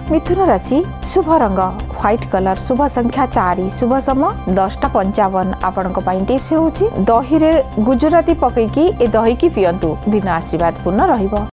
मिथुन राशि शुभ रंग white colour, शुभ संख्या 4, शुभ समय 10:55। आपण टिप्स होउछि दही रे गुजराती पकईकी ए दही की पियंतु, दिन आशीर्वाद पूर्ण रहिबो।